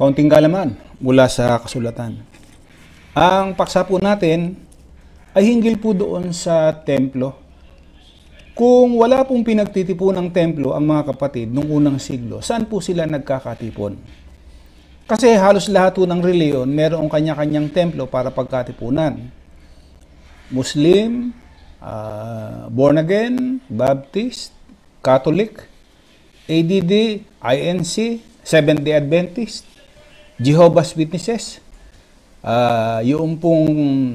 Kaunting kalaman mula sa kasulatan. Ang paksa po natin ay hinggil po doon sa templo. Kung wala pong pinagtitipon ng templo ang mga kapatid nung unang siglo, saan po sila nagkakatipon? Kasi halos lahat po ng reliyon mayroong kanya-kanyang templo para pagkatipunan. Muslim, born again, Baptist, Catholic, ADD, INC, Seventh-day Adventist, Jehovah's Witnesses, yung pong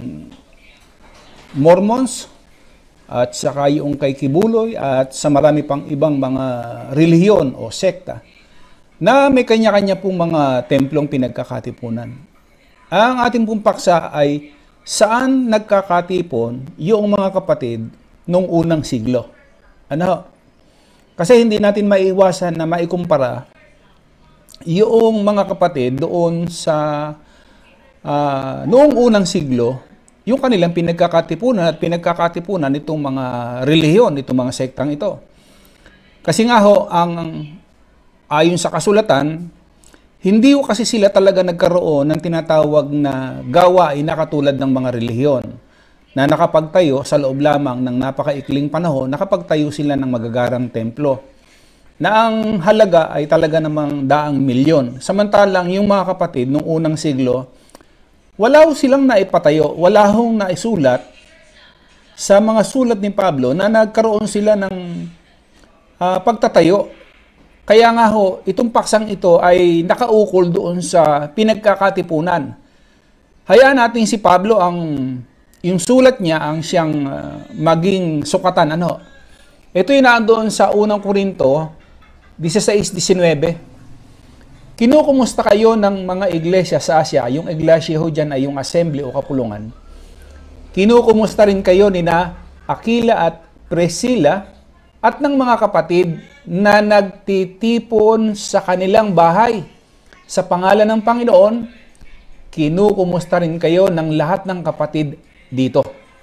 Mormons, at saka yung kay Kibuloy, at sa marami pang ibang mga relihiyon o sekta na may kanya-kanya pong mga templong pinagkakatipunan. Ang ating pong paksa ay saan nagkakatipon yung mga kapatid nung unang siglo. Ano? Kasi hindi natin maiiwasan na maikumpara yung mga kapatid doon sa noong unang siglo, yung kanilang pinagkakatipunan at pinagkakatipunan itong mga relihiyon, itong mga sektang ito. Kasi nga ho, ayon sa kasulatan, hindi ho kasi sila talaga nagkaroon ng tinatawag na gawain na katulad ng mga relihiyon na nakapagtayo sa loob lamang ng napakaikling panahon, nakapagtayo sila ng magagarang templo na ang halaga ay talaga namang daang milyon. Samantalang yung mga kapatid nung unang siglo, wala ho silang naipatayo, wala hong naisulat sa mga sulat ni Pablo na nagkaroon sila ng pagtatayo. Kaya nga ho, itong paksang ito ay nakaukol doon sa pinagkakatipunan. Hayaan natin si Pablo yung sulat niya ang siyang maging sukatan. Ito yung nandoon sa unang Korinto 16:19. Kinukumusta kayo ng mga iglesia sa Asia. Yung iglesia ho dyan ay yung assembly o kapulungan. Kinukumusta rin kayo ni na Aquila at Priscilla at ng mga kapatid na nagtitipon sa kanilang bahay. Sa pangalan ng Panginoon, kinukumusta rin kayo ng lahat ng kapatid dito.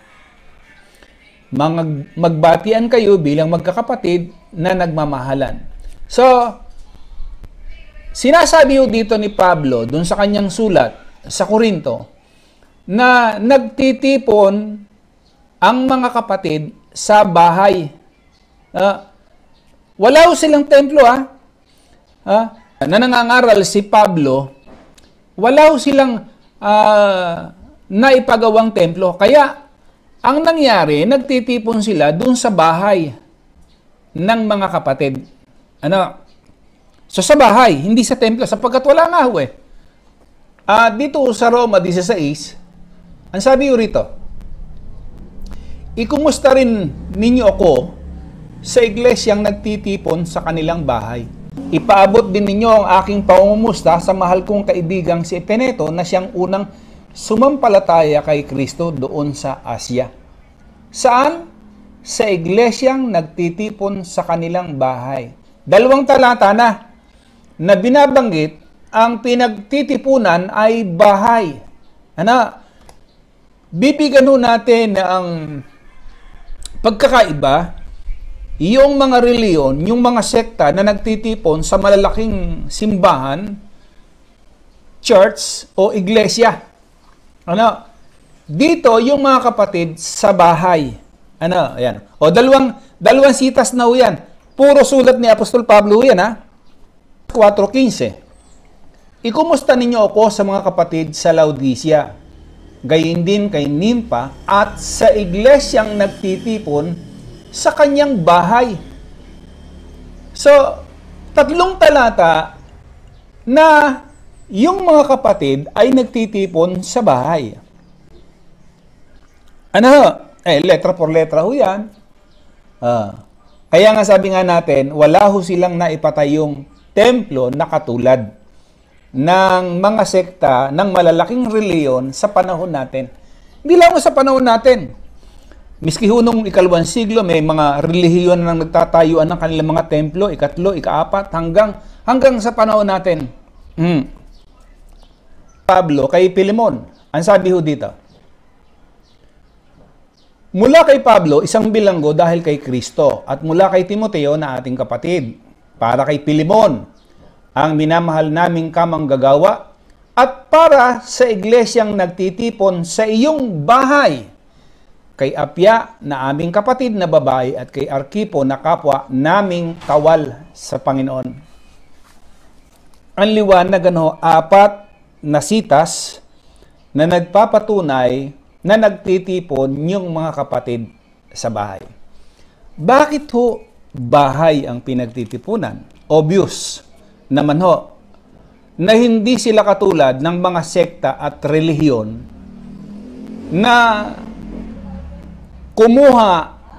Magbatian kayo bilang magkakapatid na nagmamahalan. So, sinasabi ho dito ni Pablo dun sa kanyang sulat sa Korinto na nagtitipon ang mga kapatid sa bahay. Wala ho silang templo na nangangaral si Pablo, wala ho silang naipagawang templo. Kaya ang nangyari, nagtitipon sila dun sa bahay ng mga kapatid. So sa bahay, hindi sa templo, sapagkat wala nga ho eh. Dito sa Roma 16, ang sabi ho rito, ikumusta rin ninyo ako sa iglesyang nagtitipon sa kanilang bahay. Ipaabot din ninyo ang aking pangungumusta sa mahal kong kaibigang si Epeneto na siyang unang sumampalataya kay Kristo doon sa Asya. Saan? Sa iglesyang nagtitipon sa kanilang bahay. 2 talata na binabanggit ang pinagtitipunan ay bahay. Bibigyan ho natin na ang pagkakaiba, yung mga reliyon, yung mga sekta na nagtitipon sa malalaking simbahan, church o iglesia. Dito yung mga kapatid sa bahay. Ayan. O dalawang sitas na ho yan. Puro sulat ni Apostol Pablo yan 4:15. Ikumusta ninyo ako sa mga kapatid sa Laodicea, gayon din kay Nympha at sa iglesyang nagtitipon sa kanyang bahay. So, 3 talata na yung mga kapatid ay nagtitipon sa bahay. Letra por letra ho yan. Kaya nga sabi nga natin, wala ho silang naipatayong templo na katulad ng mga sekta ng malalaking reliyon sa panahon natin. Hindi lang sa panahon natin. Miski ho nung 2 siglo, may mga relihiyon na nagtatayuan ng kanilang mga templo, 3, 4, hanggang sa panahon natin. Pablo kay Pilemon, ang sabi ho dito, mula kay Pablo, isang bilanggo dahil kay Kristo, at mula kay Timoteo na ating kapatid, para kay Pilemon, ang minamahal naming kamanggagawa, at para sa iglesyang nagtitipon sa iyong bahay, kay Apia na aming kapatid na babae at kay Arkipo na kapwa naming kawal sa Panginoon. Ang liwanag, apat na sitas na nagpapatunay na nagtitipon yung mga kapatid sa bahay. Bakit ho bahay ang pinagtitipunan? Obvious naman ho na hindi sila katulad ng mga sekta at relihiyon na kumuha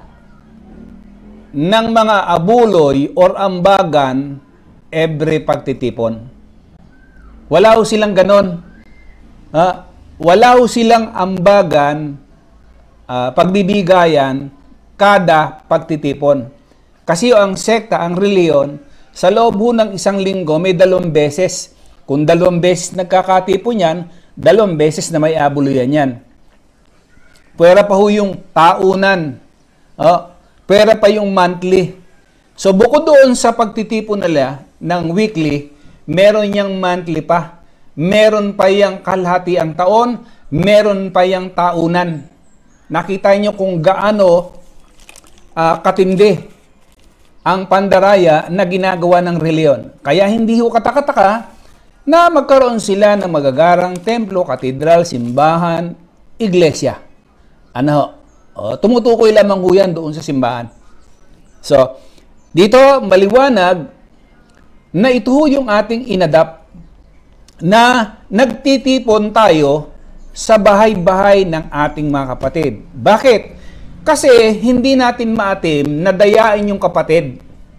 ng mga abuloy or ambagan every pagtitipon. Wala ho silang ganon. Wala ho silang ambagan, pagbibigayan kada pagtitipon. Kasi ang sekta, ang reliyon, sa loob ho ng isang linggo may 2 beses. Kung 2 beses nagkakatipon yan, 2 beses na may abuluyan yan. Pwera pa ho yung taunan. Pwera pa yung monthly. So bukod doon sa pagtitipon nila ng weekly, meron yang monthly pa. Meron pa yang kalahati ang taon, meron pa yang taunan. Nakita niyo kung gaano katindi ang pandaraya na ginagawa ng reliyon. Kaya hindi ho katakataka na magkaroon sila ng magagarang templo, katedral, simbahan, iglesia. Tumutukoy lamang ho yan doon sa simbahan. So, dito maliwanag na ito ho yung ating inadapt na nagtitipon tayo sa bahay-bahay ng ating mga kapatid. Bakit? Kasi hindi natin maatim na dayain yung kapatid.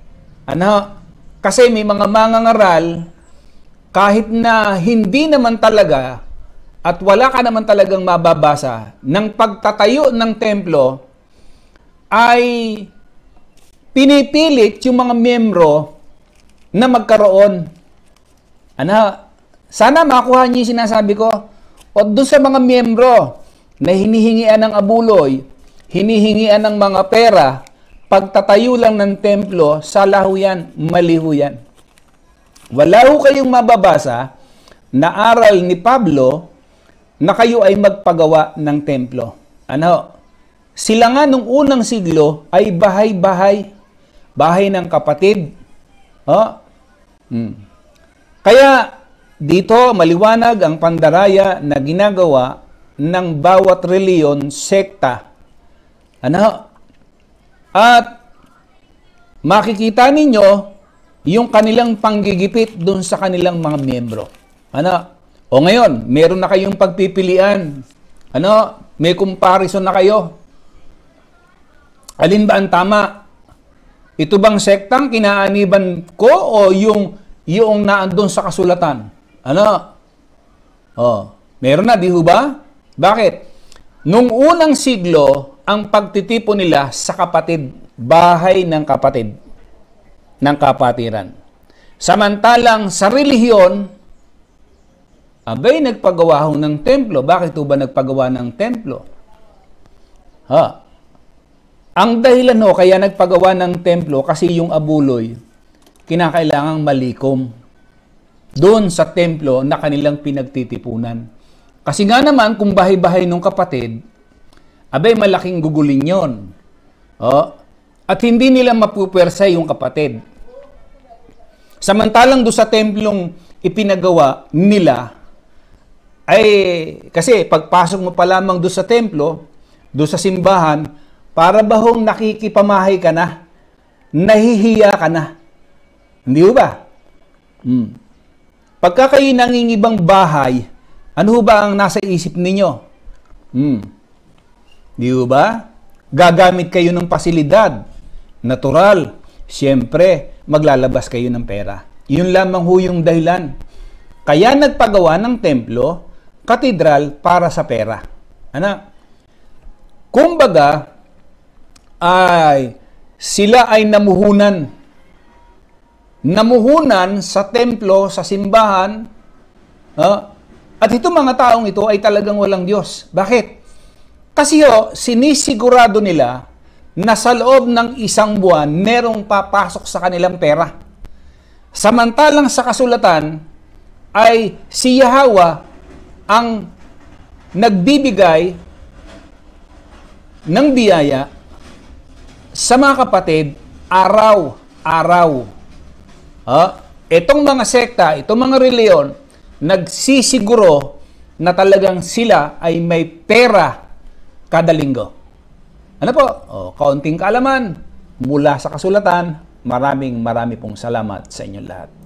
Kasi may mga mangangaral, kahit na hindi naman talaga at wala ka naman talagang mababasa ng pagtatayo ng templo, ay pinipilit yung mga miyembro na magkaroon. Sana makuha niyo yung sinasabi ko. O doon sa mga miyembro na hinihingian ng abuloy, hinihingian ng mga pera, pagtatayo lang ng templo, sala ho yan, mali ho yan. Wala ho kayong mababasa na aral ni Pablo na kayo ay magpagawa ng templo. Sila nga nung unang siglo ay bahay-bahay, bahay ng kapatid. Kaya dito maliwanag ang pandaraya na ginagawa ng bawat reliyon, sekta. At makikita ninyo yung kanilang panggigipit doon sa kanilang mga miyembro. O ngayon, meron na kayong pagpipilian. May comparison na kayo. Alin ba ang tama? Ito bang sektang kinaaniban ko o yung naandun sa kasulatan? Meron na, di ho ba? Bakit? Nung unang siglo, ang pagtitipon nila sa kapatid, bahay ng kapatid, ng kapatiran. Samantalang sa relihiyon, abay nagpagawa ho ng templo. Bakit ho ba nagpagawa ng templo? Ang dahilan ho kaya nagpagawa ng templo kasi yung abuloy, kinakailangang malikom doon sa templo na kanilang pinagtitipunan. Kasi nga naman, kung bahay-bahay ng kapatid, abay malaking gugulin yon. At hindi nila mapupwersa yung kapatid. Samantalang doon sa templong ipinagawa nila, ay kasi pagpasok mo pa lamang doon sa templo, doon sa simbahan, para bahong nakikipamahay ka na, nahihiya ka na. Hindi ba? Pagka kayo nangingibang bahay, ano ba ang nasa isip ninyo? Di ba? Gagamit kayo ng pasilidad. Natural. Siyempre, maglalabas kayo ng pera. Yun lamang ho yung dahilan. Kaya nagpagawa ng templo, katedral para sa pera. Kumbaga, sila ay namuhunan. Namuhunan sa templo, sa simbahan, at itong mga taong ito ay talagang walang Diyos. Bakit? Kasi sinisigurado nila na sa loob ng isang buwan, merong papasok sa kanilang pera. Samantalang sa kasulatan ay si Yahweh ang nagbibigay ng biyaya sa mga kapatid araw-araw. Itong mga sekta, itong mga reliyon, nagsisiguro na talagang sila ay may pera kada linggo. Ano po? Kaunting kaalaman mula sa kasulatan. Marami pong salamat sa inyong lahat.